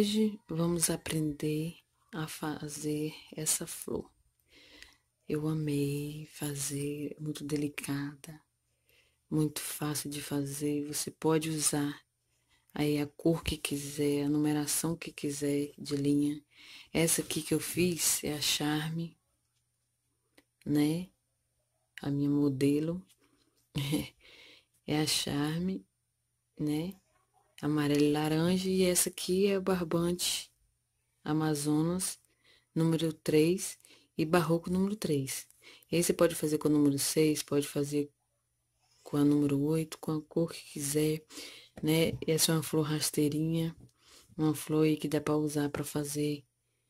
Hoje vamos aprender a fazer essa flor. Eu amei fazer, muito delicada, muito fácil de fazer. Você pode usar aí a cor que quiser, a numeração que quiser de linha. Essa aqui que eu fiz é a Charme, né? A minha modelo é a Charme, né? Amarelo e laranja. E essa aqui é o barbante Amazonas número 3 e barroco número 3. E aí você pode fazer com o número 6, pode fazer com a número 8, com a cor que quiser, né? Essa é uma flor rasteirinha, uma flor aí que dá para usar para fazer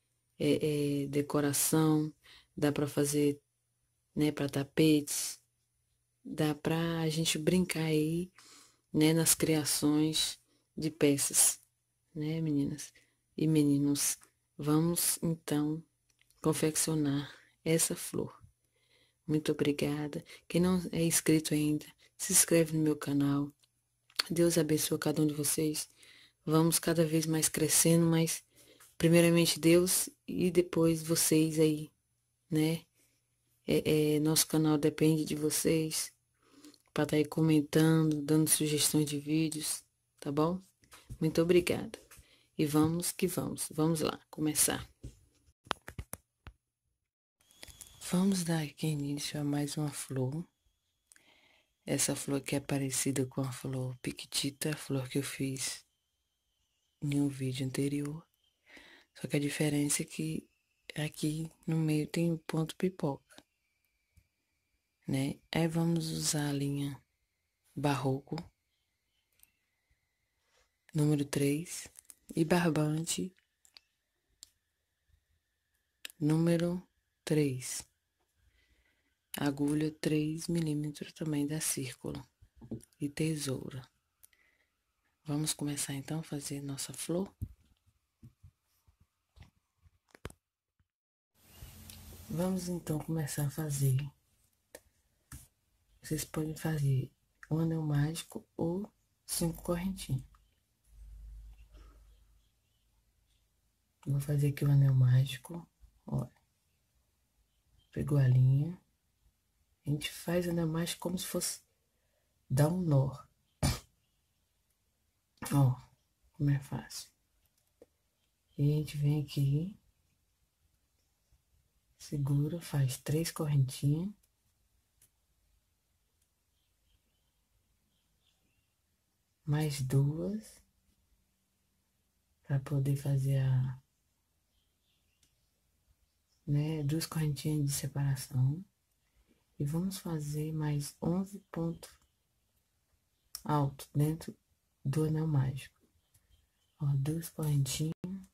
decoração, dá para fazer, né, para tapetes, dá para a gente brincar aí, né, nas criações de peças, né, meninas e meninos. Vamos então confeccionar essa flor. Muito obrigada. Quem não é inscrito ainda, se inscreve no meu canal. Deus abençoe cada um de vocês. Vamos cada vez mais crescendo, mas primeiramente Deus e depois vocês aí, né? Nosso canal depende de vocês para estar aí comentando, dando sugestões de vídeos, tá bom? Muito obrigada. E vamos que vamos. Vamos lá, começar. Vamos dar aqui início a mais uma flor. Essa flor aqui é parecida com a flor Piquitita, a flor que eu fiz em um vídeo anterior. Só que a diferença é que aqui no meio tem o ponto pipoca, né? Aí vamos usar a linha Barroco, número 3, e barbante, número 3. Agulha 3 milímetros também da círculo e tesoura. Vamos começar então a fazer nossa flor? Vamos então começar a fazer. Vocês podem fazer um anel mágico ou 5 correntinhas. Vou fazer aqui o anel mágico. Olha. Pegou a linha. A gente faz o anel mágico como se fosse dar um nó. Ó, como é fácil. E a gente vem aqui, segura, faz 3 correntinhas. Mais 2. Para poder fazer a, né, 2 correntinhas de separação. E vamos fazer mais 11 pontos altos dentro do anel mágico. Ó, 2 correntinhas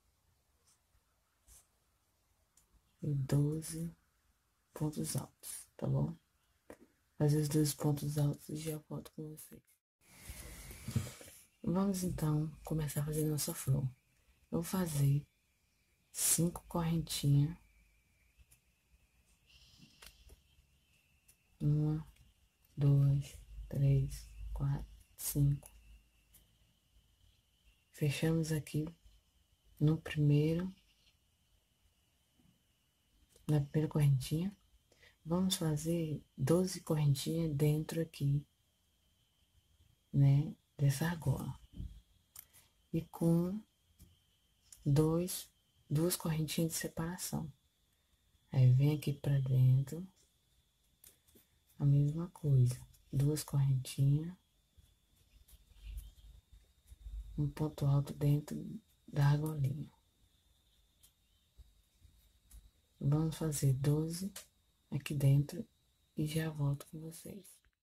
e 12 pontos altos, tá bom? Fazer os 2 pontos altos e já volto com vocês. Vamos então começar a fazer nossa flor. Eu vou fazer 5 correntinhas. 1, 2, 3, 4, 5. Fechamos aqui no primeiro, na primeira correntinha. Vamos fazer 12 correntinhas dentro aqui, né, dessa argola. E com 2 correntinhas de separação. Aí vem aqui pra dentro, a mesma coisa. 2 correntinhas. Um ponto alto dentro da argolinha. Vamos fazer 12 aqui dentro e já volto com vocês.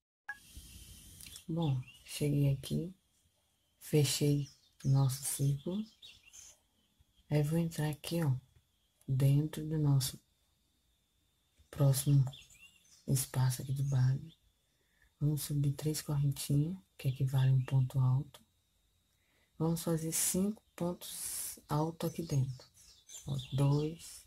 Bom, cheguei aqui, fechei nosso círculo. Aí vou entrar aqui, ó, dentro do nosso próximo espaço aqui de base. Vamos subir 3 correntinhas, que equivale a um ponto alto. Vamos fazer 5 pontos altos aqui dentro. Ó, 2,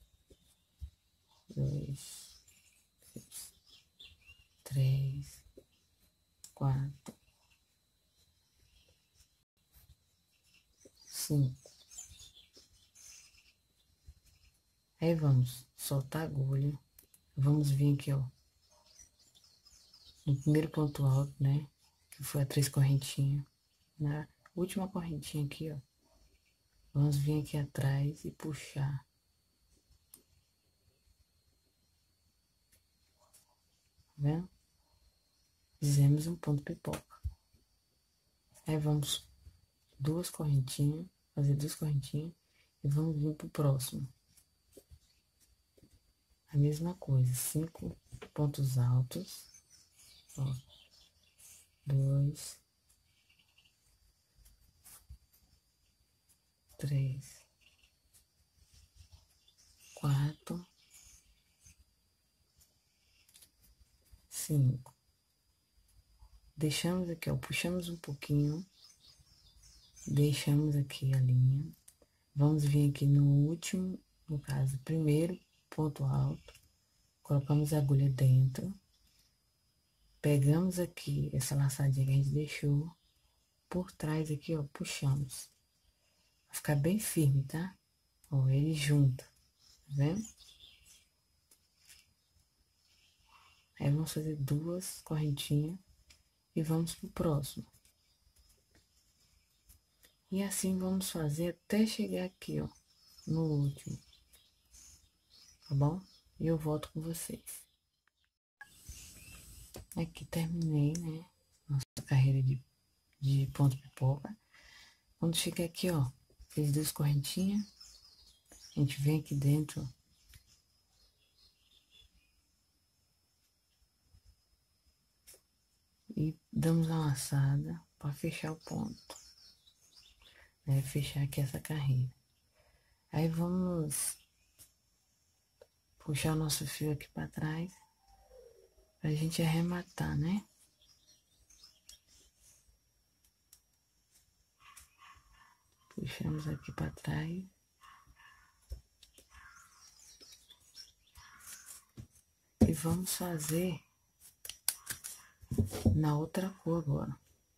3, 4, 5. Aí vamos soltar a agulha. Vamos vir aqui, ó. No primeiro ponto alto, né? Que foi a 3 correntinhas. Na última correntinha aqui, ó. Vamos vir aqui atrás e puxar. Tá vendo? Fizemos um ponto pipoca. Aí vamos duas correntinhas, fazer duas correntinhas e vamos vir pro próximo. A mesma coisa, 5 pontos altos, ó, 2, 3, 4, 5. Deixamos aqui, ó, puxamos um pouquinho, deixamos aqui a linha. Vamos vir aqui no último, no caso, primeiro ponto alto, colocamos a agulha dentro, pegamos aqui essa laçadinha que a gente deixou, por trás aqui, ó, puxamos. Vai ficar bem firme, tá? Ó, ele junta, tá vendo? Aí vamos fazer duas correntinhas e vamos pro próximo. E assim vamos fazer até chegar aqui, ó, no último. Tá bom? E eu volto com vocês. Aqui terminei, né? Nossa carreira de ponto pipoca. Quando chegar aqui, ó, fiz duas correntinhas. A gente vem aqui dentro, e damos uma laçada para fechar o ponto, né? Fechar aqui essa carreira. Aí vamos puxar o nosso fio aqui para trás, pra gente arrematar, né? Puxamos aqui para trás. E vamos fazer na outra cor agora.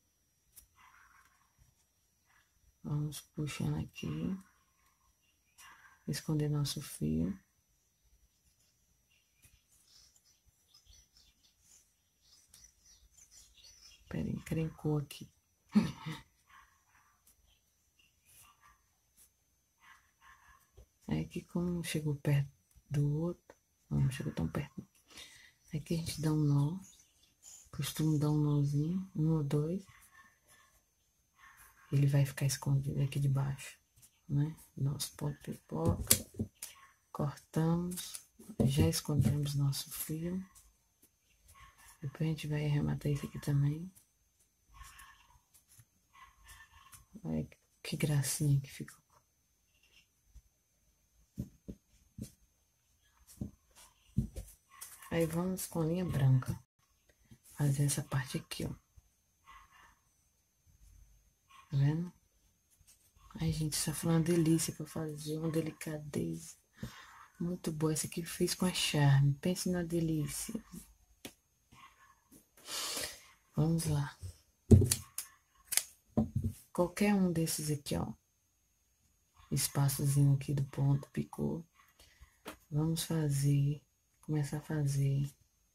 Vamos puxando aqui, esconder nosso fio. Pera aí, encrencou aqui. É que como chegou perto do outro, não chegou tão perto. Aqui a gente dá um nó, costumo dar um nozinho, um ou dois. Ele vai ficar escondido aqui de baixo, né? Nosso ponto pipoca. Cortamos, já escondemos nosso fio. Depois a gente vai arrematar isso aqui também. Olha que gracinha que ficou. Aí vamos com a linha branca fazer essa parte aqui, ó. Tá vendo? Ai, gente, isso foi uma delícia pra fazer, uma delicadeza. Muito boa. Essa aqui fiz com a Charme. Pense na delícia. Vamos lá. Qualquer um desses aqui, ó. Espaçozinho aqui do ponto, picou. Vamos fazer, começar a fazer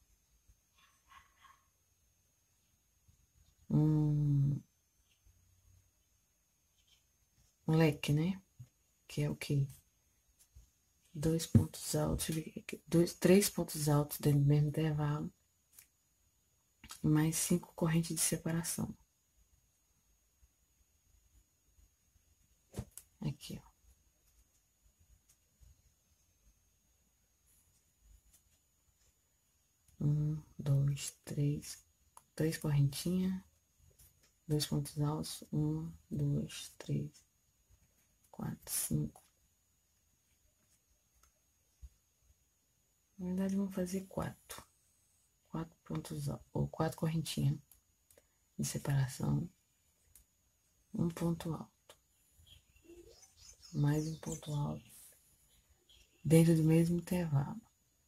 um leque, né? Que é o quê? Dois pontos altos, três pontos altos dentro do mesmo intervalo, mais 5 correntes de separação. Aqui, ó. Um, dois, três correntinhas, dois pontos altos, um, dois, três, quatro, 5. Na verdade, vamos fazer 4 pontos altos, ou 4 correntinhas de separação, um ponto alto, mais um ponto alto, dentro do mesmo intervalo.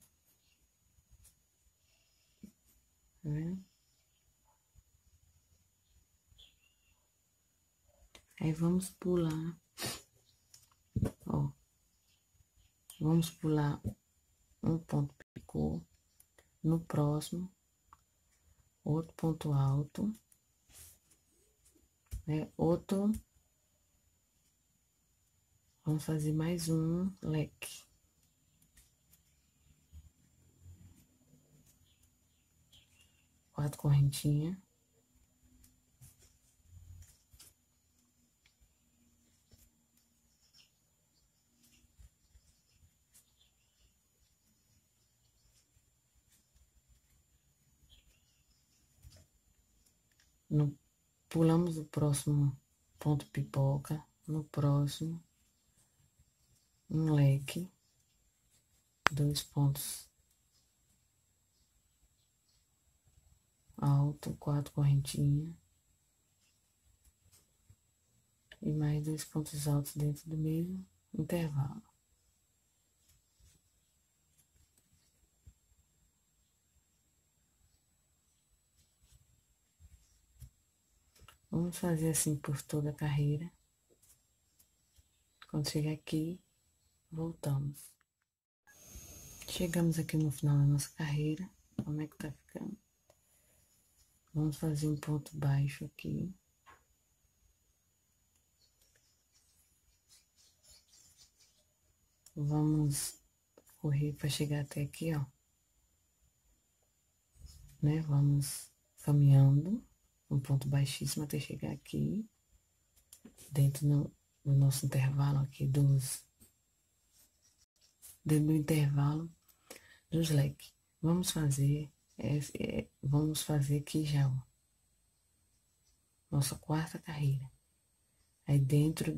Tá vendo? Aí vamos pular, ó, Vamos pular um ponto picô, no próximo, outro ponto alto, né? Outro, vamos fazer mais um leque. Quatro correntinhas. Pulamos o próximo ponto pipoca, no próximo, um leque, 2 pontos alto, 4 correntinhas e mais 2 pontos altos dentro do mesmo intervalo. Vamos fazer assim por toda a carreira. Quando chegar aqui, voltamos. Chegamos aqui no final da nossa carreira. Como é que tá ficando? Vamos fazer um ponto baixo aqui. Vamos correr para chegar até aqui, ó. Né? Vamos caminhando um ponto baixíssimo até chegar aqui. Dentro do nosso intervalo aqui dentro do intervalo dos leques. Vamos fazer aqui já, ó, nossa quarta carreira. Aí dentro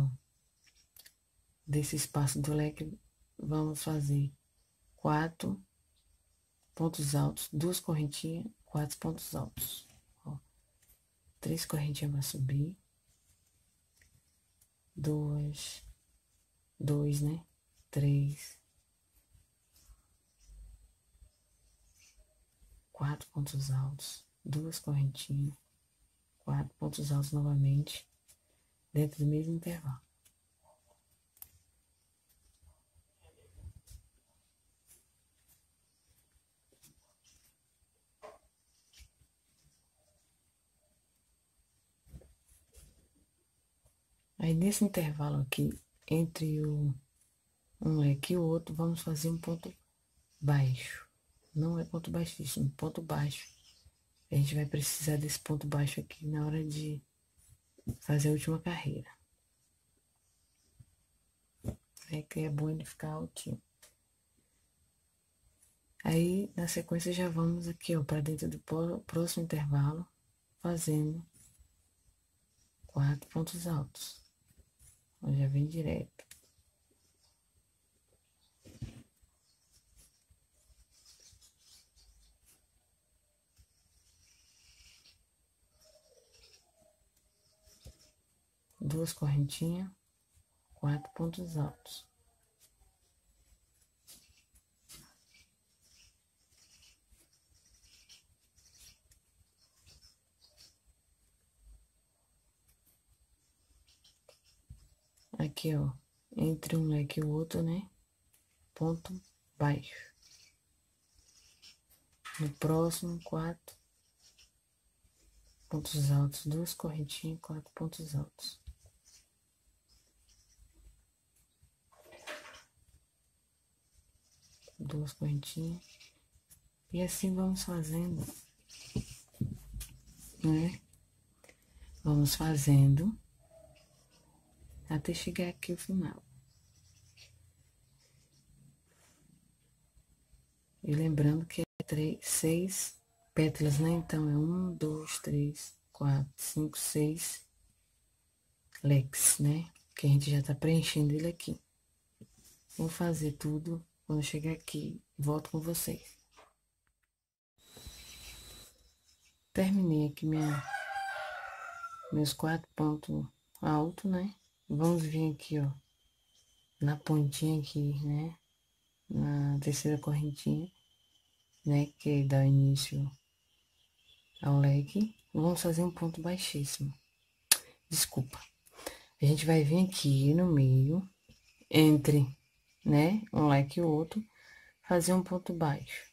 desse espaço do leque, vamos fazer 4 pontos altos, 2 correntinhas, 4 pontos altos. Ó, 3 correntinhas para subir, 2, né? 3, 4 pontos altos, 2 correntinhas, 4 pontos altos novamente, dentro do mesmo intervalo. Aí nesse intervalo aqui, entre um leque e o outro, vamos fazer um ponto baixo. Não é ponto baixíssimo, ponto baixo. A gente vai precisar desse ponto baixo aqui na hora de fazer a última carreira. É que é bom ele ficar altinho. Aí, na sequência, já vamos aqui, ó, para dentro do próximo intervalo, fazendo 4 pontos altos. Ó, já vem direto. Duas correntinhas, 4 pontos altos. Aqui, ó, entre um leque e o outro, né? Ponto baixo. No próximo, 4 pontos altos, 2 correntinhas, 4 pontos altos. Duas correntinhas. E assim vamos fazendo, né? Vamos fazendo até chegar aqui o final. E lembrando que é 6 pétalas, né? Então, é 1, 2, 3, 4, 5, 6 leques, né? Que a gente já tá preenchendo ele aqui. Vou fazer tudo. Quando chegar aqui, volto com vocês. Terminei aqui meus 4 pontos altos, né? Vamos vir aqui, ó, na pontinha aqui, né? Na terceira correntinha, né? Que dá início ao leque. Vamos fazer um ponto baixíssimo. Desculpa. A gente vai vir aqui no meio, entre né? Um leque e o outro, fazer um ponto baixo.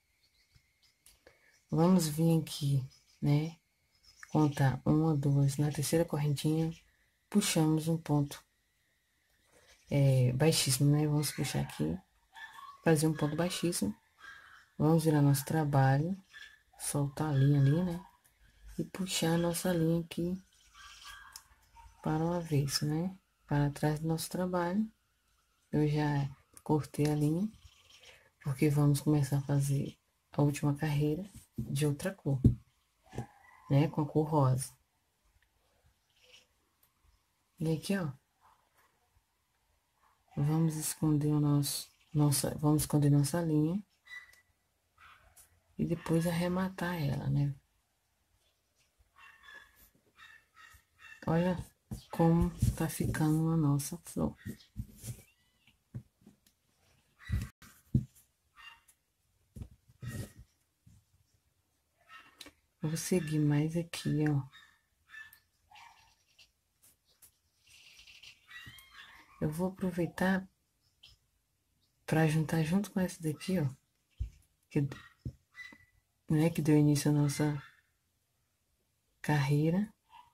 Vamos vir aqui, né? Contar uma, duas, na terceira correntinha, puxamos um ponto baixíssimo, né? Vamos puxar aqui, fazer um ponto baixíssimo. Vamos virar nosso trabalho, soltar a linha ali, né? E puxar a nossa linha aqui para o avesso, né? Para trás do nosso trabalho. Eu já cortei a linha, porque vamos começar a fazer a última carreira de outra cor, né? Com a cor rosa. E aqui, ó, vamos esconder vamos esconder nossa linha e depois arrematar ela, né? Olha como tá ficando a nossa flor. Eu vou seguir mais aqui, ó. Eu vou aproveitar para juntar junto com essa daqui, ó, que deu início à nossa carreira,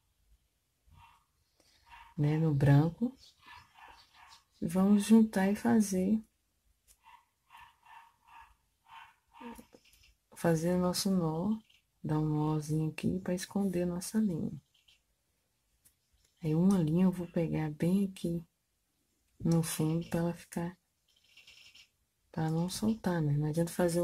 né, no branco. E vamos juntar e fazer o nosso nó, dar um nozinho aqui para esconder nossa linha. Aí uma linha eu vou pegar bem aqui no fundo para ela ficar, para não soltar, né? Não adianta fazer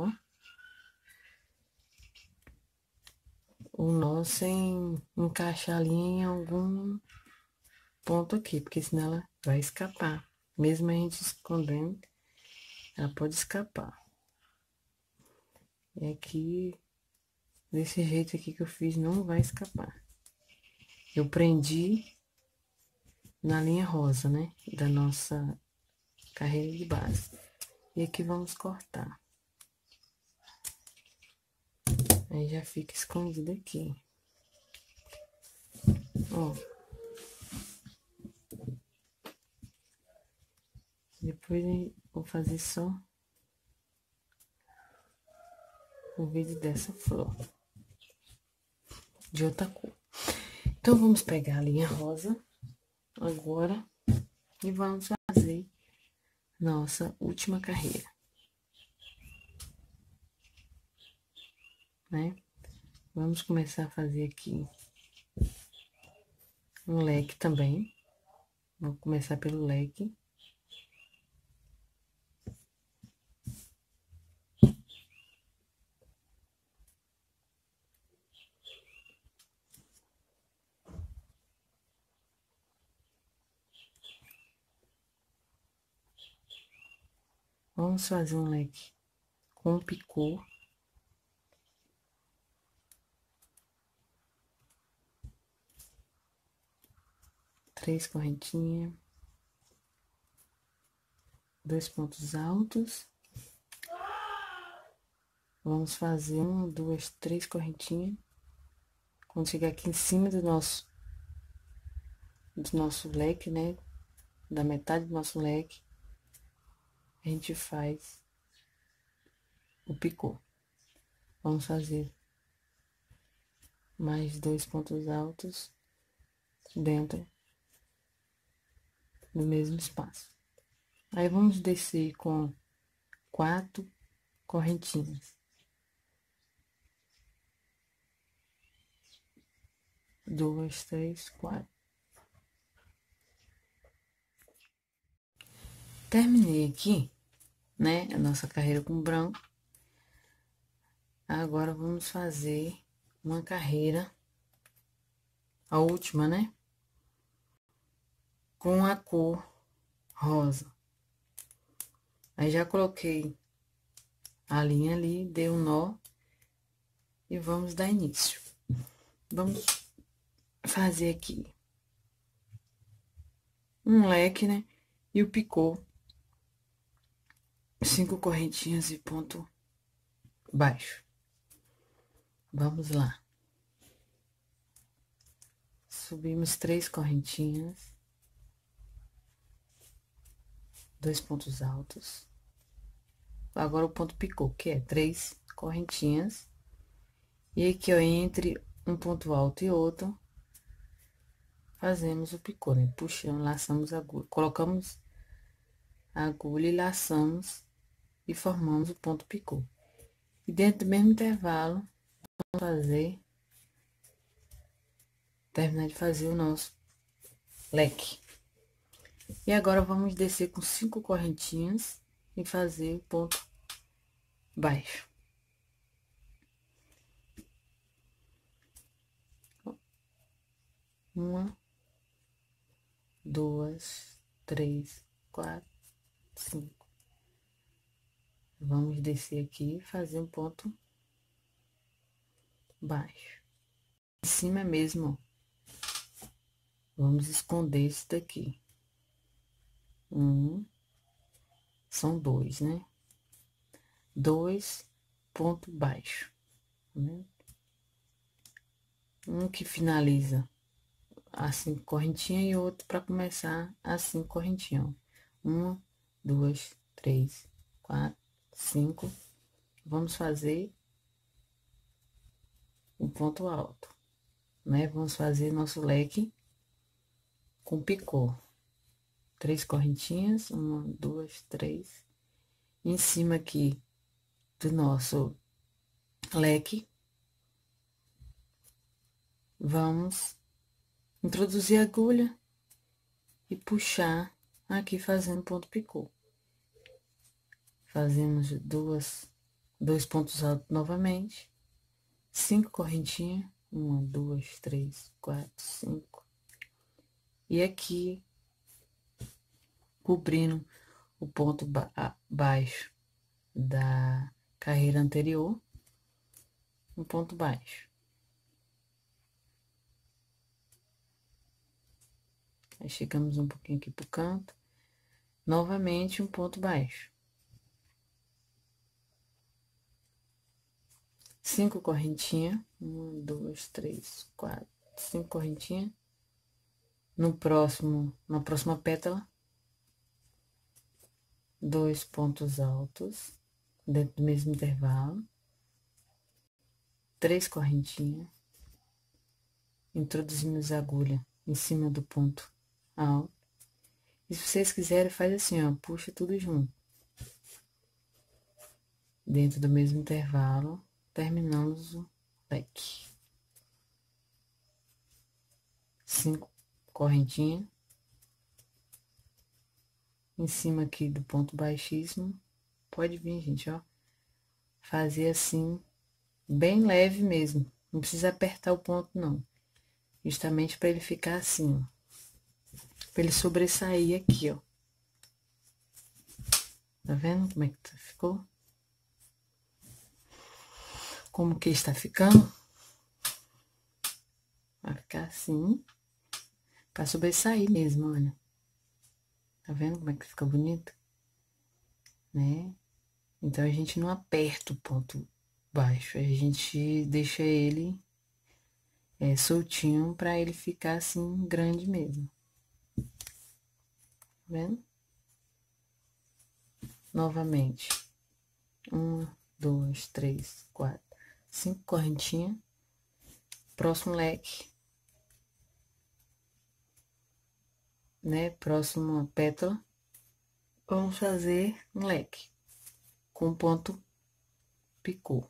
o nó sem encaixar a linha em algum ponto aqui, porque senão ela vai escapar. Mesmo a gente escondendo, ela pode escapar. E aqui, desse jeito aqui que eu fiz, não vai escapar. Eu prendi na linha rosa, né? Da nossa carreira de base. E aqui vamos cortar. Aí já fica escondido aqui. Ó. Depois eu vou fazer só o vídeo dessa flor. De outra cor. Então, vamos pegar a linha rosa agora e vamos fazer nossa última carreira, né? Vamos começar a fazer aqui um leque também. Vou começar pelo leque. Vamos fazer um leque com picô. Três correntinhas. 2 pontos altos. Vamos fazer uma, duas, três correntinhas. Quando chegar aqui em cima do nosso leque, né? Da metade do nosso leque, a gente faz o picô. Vamos fazer mais 2 pontos altos dentro do mesmo espaço. Aí, vamos descer com 4 correntinhas. 2, 3, 4. Terminei aqui, né, a nossa carreira com branco. Agora, vamos fazer uma carreira, a última, né, com a cor rosa. Aí, já coloquei a linha ali, dei um nó e vamos dar início. Vamos fazer aqui um leque, né, e o picô, 5 correntinhas e ponto baixo. Vamos lá. Subimos 3 correntinhas. 2 pontos altos. Agora o ponto picô, que é 3 correntinhas. E aqui, ó, entre um ponto alto e outro, fazemos o picô, né? Puxando, laçamos a agulha, colocamos a agulha e laçamos e formamos o ponto picô. E dentro do mesmo intervalo, vamos terminar de fazer o nosso leque. E agora vamos descer com 5 correntinhas e fazer o ponto baixo. Uma, duas, três, quatro, 5. Vamos descer aqui e fazer um ponto baixo. Em cima mesmo, ó. Vamos esconder esse daqui. São 2, né? 2 ponto baixo. Tá vendo? Um que finaliza assim correntinha e outro para começar assim correntinha, ó. 1, 2, 3, 4, 5. Vamos fazer um ponto alto, né? Vamos fazer nosso leque com picô. 3 correntinhas, 1, 2, 3. Em cima aqui do nosso leque, vamos introduzir a agulha e puxar aqui fazendo ponto picô. Fazemos 2 pontos altos novamente, 5 correntinhas, 1, 2, 3, 4, 5. E aqui, cobrindo o ponto baixo da carreira anterior, um ponto baixo. Aí chegamos um pouquinho aqui pro canto, novamente um ponto baixo. 5 correntinhas, 1, 2, 3, 4, 5 correntinhas. Na próxima pétala, 2 pontos altos, dentro do mesmo intervalo, 3 correntinhas, introduzimos a agulha em cima do ponto alto. E se vocês quiserem, faz assim, ó, puxa tudo junto. Dentro do mesmo intervalo, terminamos o leque. 5 correntinhas. Em cima aqui do ponto baixíssimo, pode vir, gente, ó. Fazer assim, bem leve mesmo. Não precisa apertar o ponto, não. Justamente para ele ficar assim, ó. Pra ele sobressair aqui, ó. Tá vendo como é que ficou? Como que está ficando? Vai ficar assim, pra sobressair mesmo, olha. Tá vendo como é que fica bonito? Né? Então, a gente não aperta o ponto baixo, a gente deixa ele soltinho pra ele ficar assim, grande mesmo. Tá vendo? Novamente. 1, 2, 3, 4, 5 correntinhas. Próximo leque. Né? Próxima pétala. Vamos fazer um leque com ponto picô.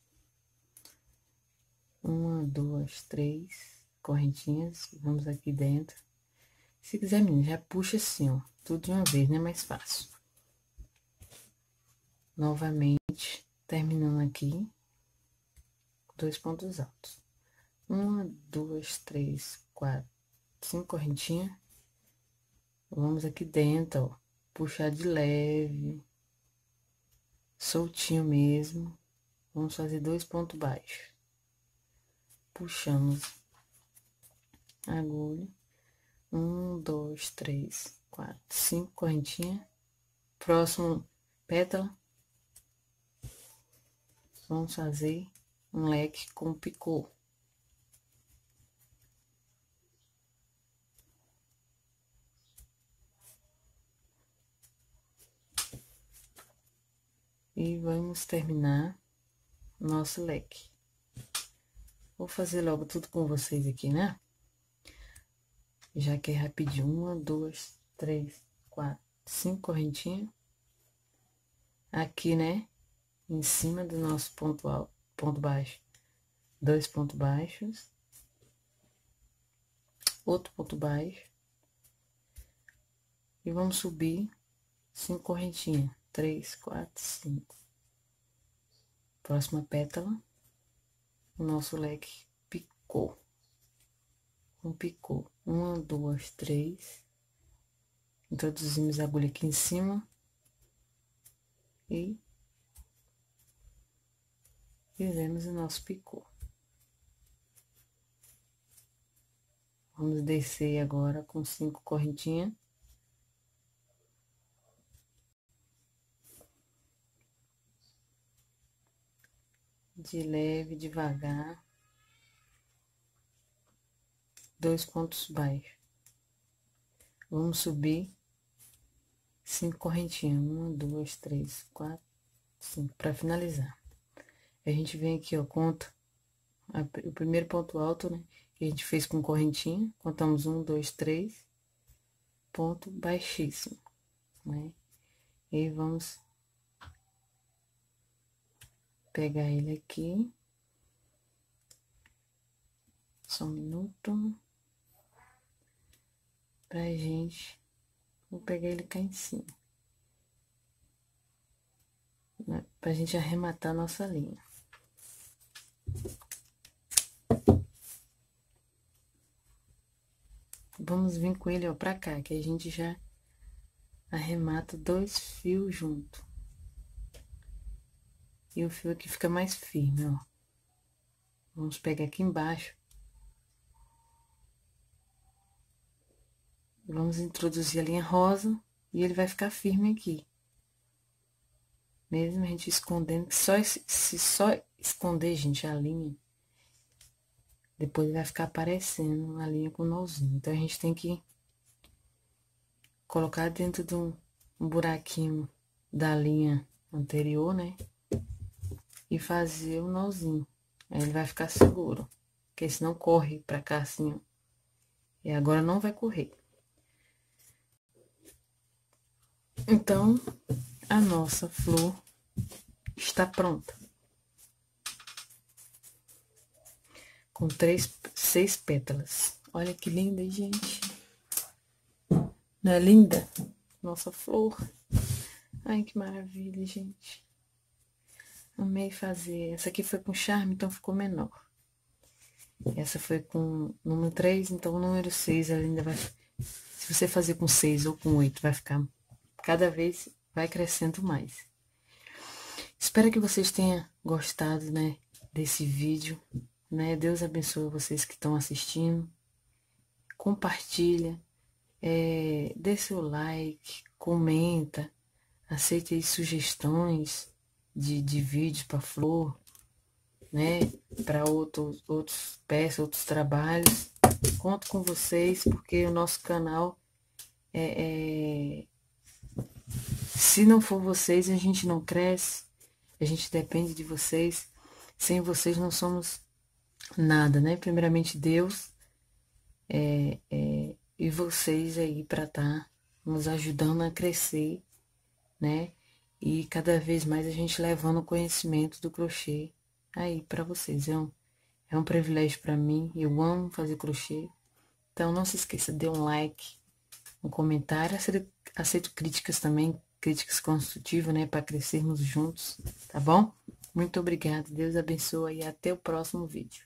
1, 2, 3 correntinhas. Vamos aqui dentro. Se quiser, menina, já puxa assim, ó. Tudo de uma vez, né? Mais fácil. Novamente, terminando aqui, 2 pontos altos. 1, 2, 3, 4, 5 correntinhas. Vamos aqui dentro, ó. Puxar de leve, soltinho mesmo. Vamos fazer 2 pontos baixos. Puxamos a agulha. 1, 2, 3, 4, 5 correntinhas. Próximo pétala. Vamos fazer um leque com picô. E vamos terminar nosso leque. Vou fazer logo tudo com vocês aqui, né? Já que é rapidinho. 1, 2, 3, 4, 5 correntinhas. Aqui, né? Em cima do nosso ponto alto, ponto baixo. 2 pontos baixos. Outro ponto baixo. E vamos subir 5 correntinhas. 3, 4, 5. Próxima pétala. O nosso leque picou. Um picou. 1, 2, 3. Introduzimos a agulha aqui em cima. E fizemos o nosso picô. Vamos descer agora com 5 correntinhas. De leve, devagar. 2 pontos baixos. Vamos subir 5 correntinhas. 1, 2, 3, 4, 5. Para finalizar. A gente vem aqui, ó, conta o primeiro ponto alto, né? Que a gente fez com correntinha. Contamos 1, 2, 3. Ponto baixíssimo, né? E vamos pegar ele aqui. Só um minuto. Pra gente. Vou pegar ele cá em cima. Né? Pra gente arrematar a nossa linha. Vamos vir com ele, ó, pra cá, que a gente já arremata 2 fios junto. E o fio aqui fica mais firme, ó. Vamos pegar aqui embaixo. Vamos introduzir a linha rosa e ele vai ficar firme aqui. Mesmo a gente escondendo, se só esconder, gente, a linha, depois vai ficar aparecendo a linha com nozinho. Então, a gente tem que colocar dentro de um buraquinho da linha anterior, né? E fazer o nozinho. Aí ele vai ficar seguro. Porque senão corre pra cá assim, ó. E agora não vai correr. Então, a nossa flor está pronta. Com 6 pétalas. Olha que linda, gente. Não é linda? Nossa flor. Ai, que maravilha, gente. Amei fazer. Essa aqui foi com charme, então ficou menor. Essa foi com número 3, então o número 6 ela ainda vai... Se você fazer com 6 ou com 8, vai ficar... Cada vez vai crescendo mais. Espero que vocês tenham gostado, né, desse vídeo, né? Deus abençoe vocês que estão assistindo. Compartilha, dê seu like, comenta, aceite aí sugestões de vídeos para flor, né? Para outros peças, outros trabalhos. Conto com vocês, porque o nosso canal se não for vocês, a gente não cresce. A gente depende de vocês. Sem vocês não somos nada, né? Primeiramente Deus e vocês aí para estar nos ajudando a crescer, né? E cada vez mais a gente levando o conhecimento do crochê aí para vocês. É um privilégio para mim. Eu amo fazer crochê. Então não se esqueça, dê um like, um comentário. Aceito críticas também, críticas construtivas, né? Para crescermos juntos, tá bom? Muito obrigada. Deus abençoe e até o próximo vídeo.